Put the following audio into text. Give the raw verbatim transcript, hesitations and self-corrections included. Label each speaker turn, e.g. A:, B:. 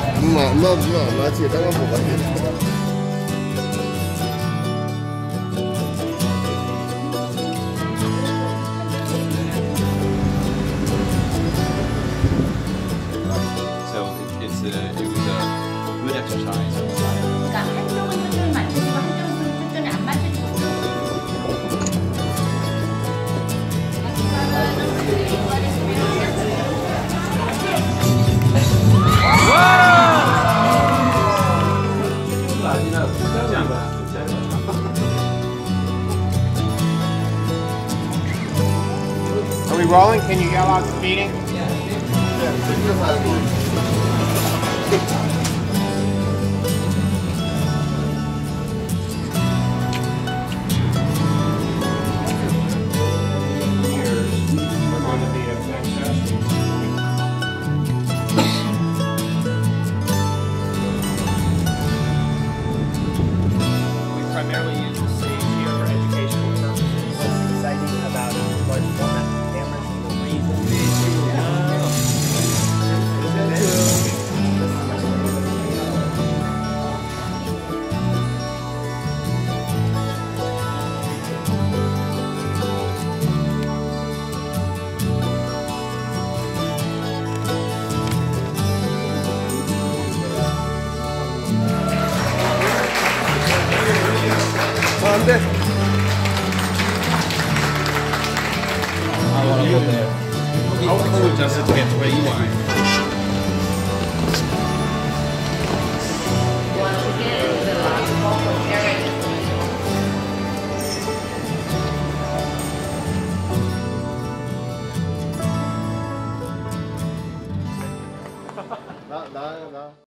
A: 엄마, 엄마, 엄마, 엄마 지금 땅만 보고 왔지.
B: So it, it's a, it was a good exercise.
C: 그러니까 한쪽은 초점을 맞추시고 한쪽은 초점을 안 맞추시고.
D: Are we rolling? Can you yell out speeding? We're going to be a fantastic.
E: We primarily use the stage here for educational purposes. What's exciting about large format cameras and the reason
A: 안 돼.
B: I want to go there. How cool does it get?